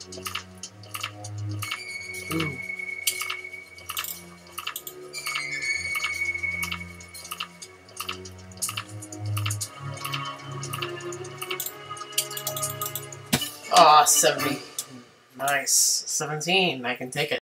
Ooh. Ah, 70. Nice. 17. I can take it.